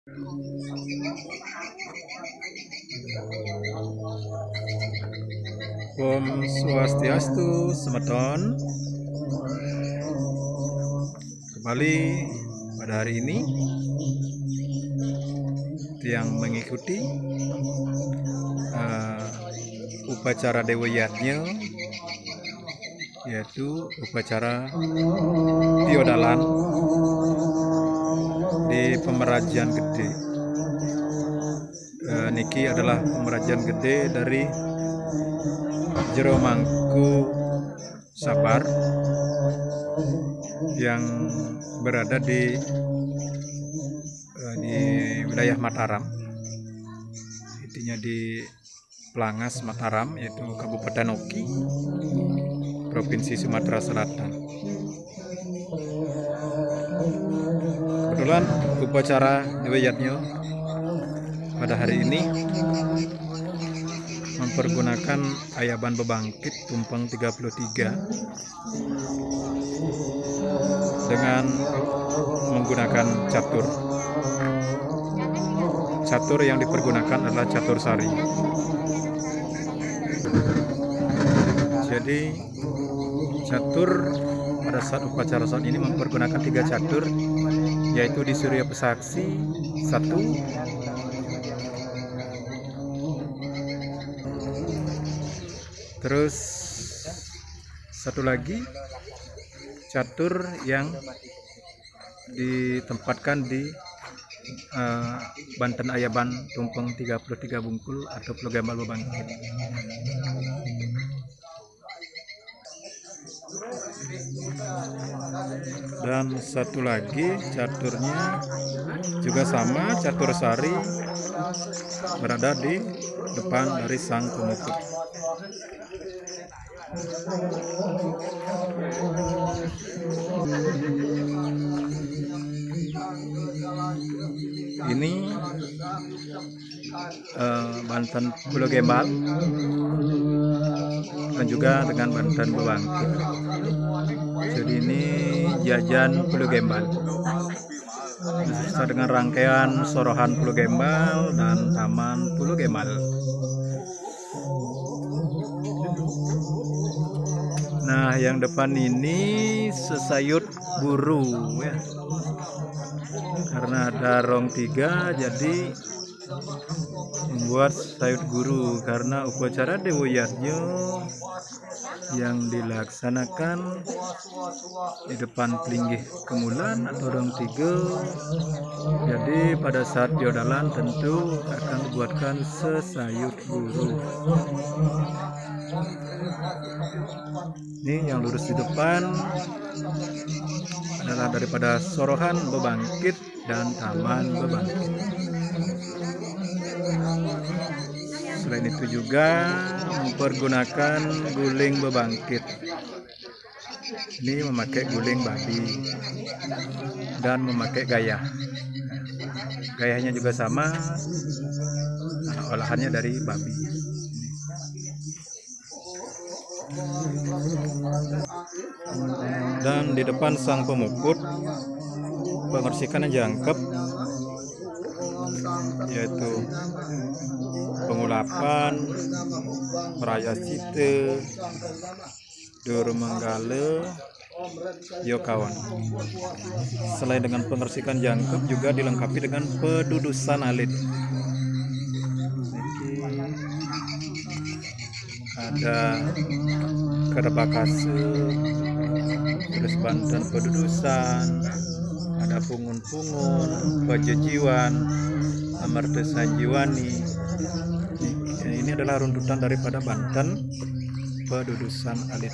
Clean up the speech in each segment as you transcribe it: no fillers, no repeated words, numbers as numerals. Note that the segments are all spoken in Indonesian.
Om Swastiastu, semeton. Kembali pada hari ini yang mengikuti upacara Dewa Yatnya, yaitu upacara Tiodalan di Pemerajan Gede. Niki adalah Pemerajan Gede dari Jero Mangku Sabar yang berada di wilayah Mataram, intinya di Pelangas Mataram, yaitu Kabupaten Oki, Provinsi Sumatera Selatan. Kebetulan upacara Dewa Yatnya pada hari ini mempergunakan ayaban bebangkit tumpeng 33 dengan menggunakan catur. Catur yang dipergunakan adalah catur sari. Jadi catur pada saat upacara saat ini mempergunakan 3 catur, yaitu di Surya Pesaksi 1, terus satu lagi catur yang ditempatkan di Banten Ayaban tumpeng 33 bungkul atau Pulau Gembal bebangkit. Dan satu lagi caturnya juga sama, catur sari, berada di depan dari sang pemukul. Ini Banten Pulau Gembal dan juga dengan Banten bebangkit. Jadi ini jajan Pulau Gembal beserta dengan rangkaian sorohan Pulau Gembal dan Taman Pulau Gembal. Nah, yang depan ini sesayut guru ya. Karena ada rong 3, jadi membuat sayut guru, karena upacara Dewa Yatnya yang dilaksanakan di depan Pelinggih Kemulan atau rong 3. Jadi pada saat Tiodalan tentu akan dibuatkan sesayut guru. Ini yang lurus di depan adalah daripada sorohan bebangkit dan taman bebangkit. Selain itu juga mempergunakan guling bebangkit. Ini memakai guling babi dan memakai gayah. Gayahnya juga sama, olahannya dari babi. Dan di depan sang pemukut pengersikan yang jangkep, yaitu pengulapan, meraya cite, durmanggale, yokawan. Selain dengan pengersikan jangkep, juga dilengkapi dengan pedudusan alit. Ada kerebakase, terus Banten pedudusan, ada pungun-pungun, pejejiwan, amarta sanjiwani. Ini adalah runtutan daripada Banten pedudusan alit.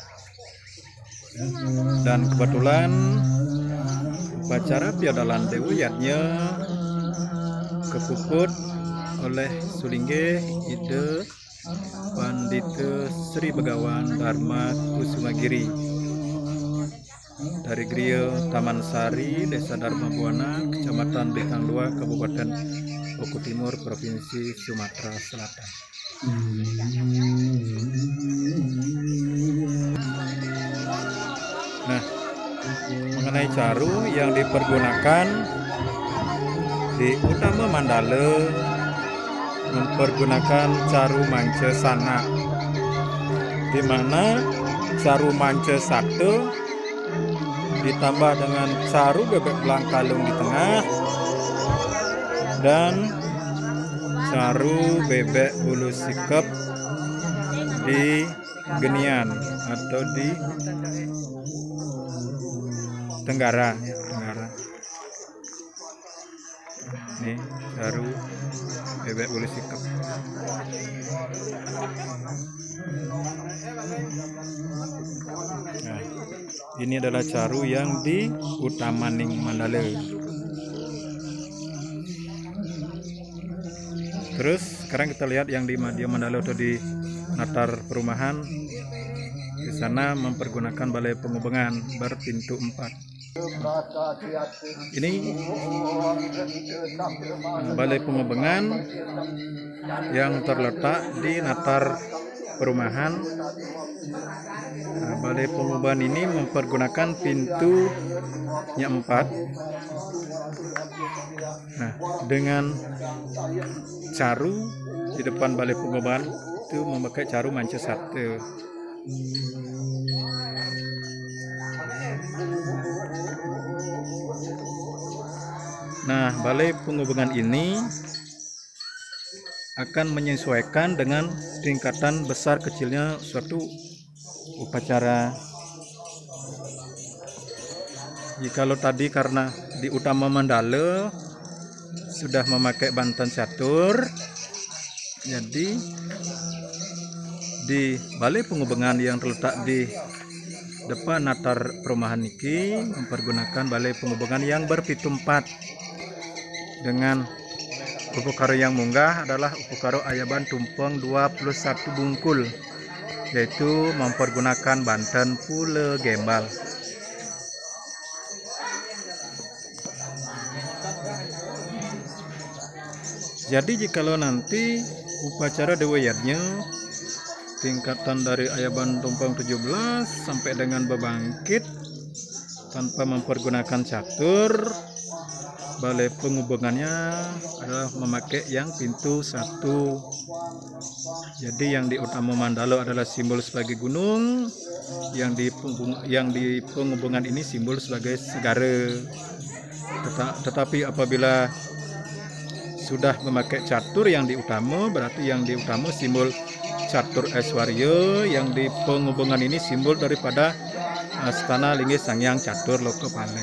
Dan kebetulan upacara Tiodalan Dewa Yatnya kepuput oleh Sulingge Ide Pandita Sri Begawan Dharma Kusumagiri dari Griya Taman Sari, Desa Dharma Buana, Kecamatan Bintang Dua, Kabupaten Oku Timur, Provinsi Sumatera Selatan. Nah, mengenai caru yang dipergunakan di Utama Mandala mempergunakan caru mance sana, di mana caru mance 1 ditambah dengan caru bebek belang kalung di tengah dan caru bebek bulu sikep di genian atau di tenggara. Nih caru bebek bulu sikep. Nah, ini adalah caru yang di Utamaning Mandala. Terus sekarang kita lihat yang di Madya Mandala atau di latar perumahan. Di sana mempergunakan balai pengubengan berpintu 4. Ini balai pengubengan yang terletak di latar perumahan. Nah, balai pengubengan ini mempergunakan pintunya 4. Nah, dengan caru di depan balai pengubengan itu memakai caru mance 1. Nah, balai pengubengan ini akan menyesuaikan dengan tingkatan besar kecilnya suatu upacara. Jikalau tadi karena di Utama Mandala sudah memakai banten catur, jadi di balai pengubengan yang terletak di depan latar perumahan niki mempergunakan balai pengubengan yang berpitu 4 dengan upukaro yang munggah adalah upukaro ayaban tumpeng 21 bungkul, yaitu mempergunakan banten pule gembal. Jadi jikalau nanti upacara dewayatnya tingkatan dari ayaban tumpeng 17 sampai dengan bebangkit tanpa mempergunakan catur, balai pengubengannya adalah memakai yang pintu 1. Jadi yang di Utama Mandala adalah simbol sebagai gunung, yang di pengubengan ini simbol sebagai segara. Tetapi apabila sudah memakai catur yang di Utama, berarti yang di Utama simbol catur Aiswarya, yang di pengubengan ini simbol daripada Astana Lingge Sangyang Catur Lokapala.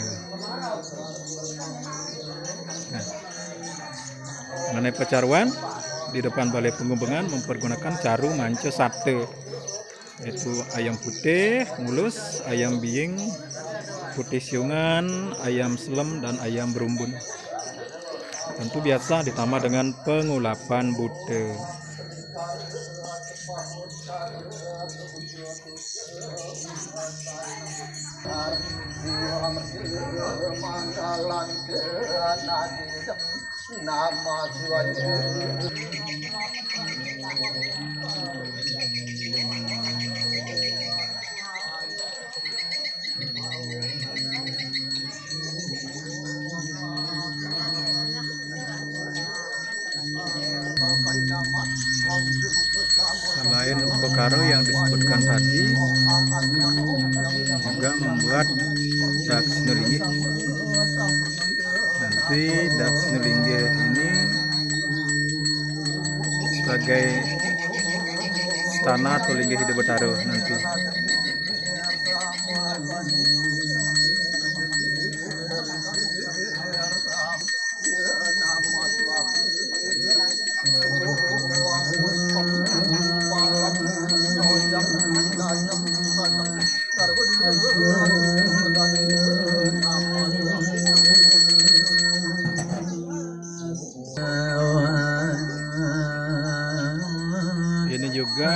Nah, mengenai pecaruan di depan balai pengubengan mempergunakan caru mance 1, yaitu ayam putih mulus, ayam biing putih siungan, ayam selem dan ayam berumbun. Tentu biasa ditambah dengan pengulapan Buddha. Selain upakaro yang disebutkan tadi, juga membuat Dakshinalingge. Nanti Dakshinalingge ini sebagai stana atau lingge hidup betaro nanti. Ini juga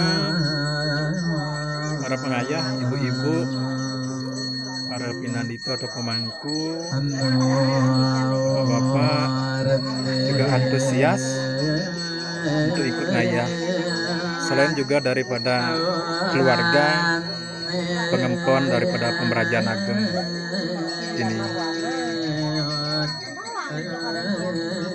para pengayah, ibu-ibu, para pinandito atau pemangku, bapak-bapak juga antusias untuk ikut ngayah. Selain juga daripada keluarga pengempon daripada Pemerajan Ageng ini.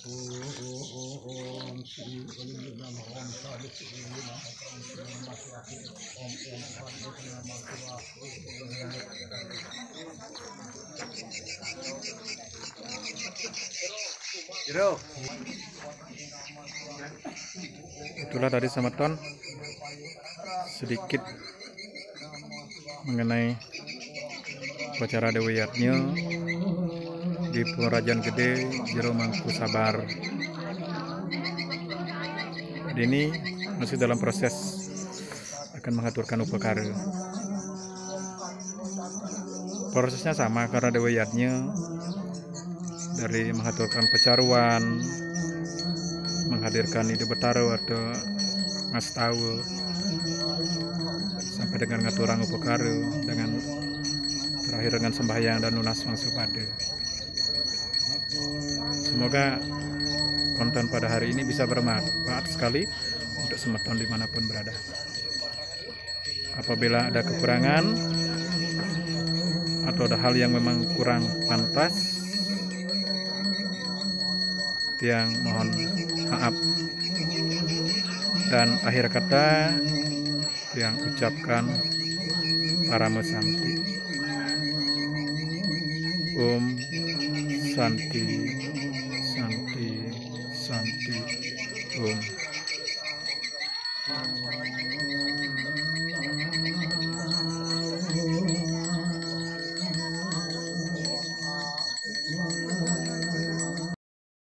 Itulah tadi Sameton sedikit mengenai upacara Dewi Yatnya di Purarajan Gede Jero Mangku Sabar. Ini masih dalam proses akan mengaturkan upakara. Prosesnya sama karena Dewi Yatnya dari mengaturkan pecaruan, menghadirkan ide betaro atau ngastawa, sampai dengan ngaturang upakara, dengan terakhir dengan sembahyang dan lunas mangsupada. Semoga konten pada hari ini bisa bermanfaat sekali untuk Sameton dimanapun berada. Apabila ada kekurangan atau ada hal yang memang kurang pantas, yang mohon maaf. Dan akhir kata yang ucapkan para mesanti. Santi, Santi, Santi, Om.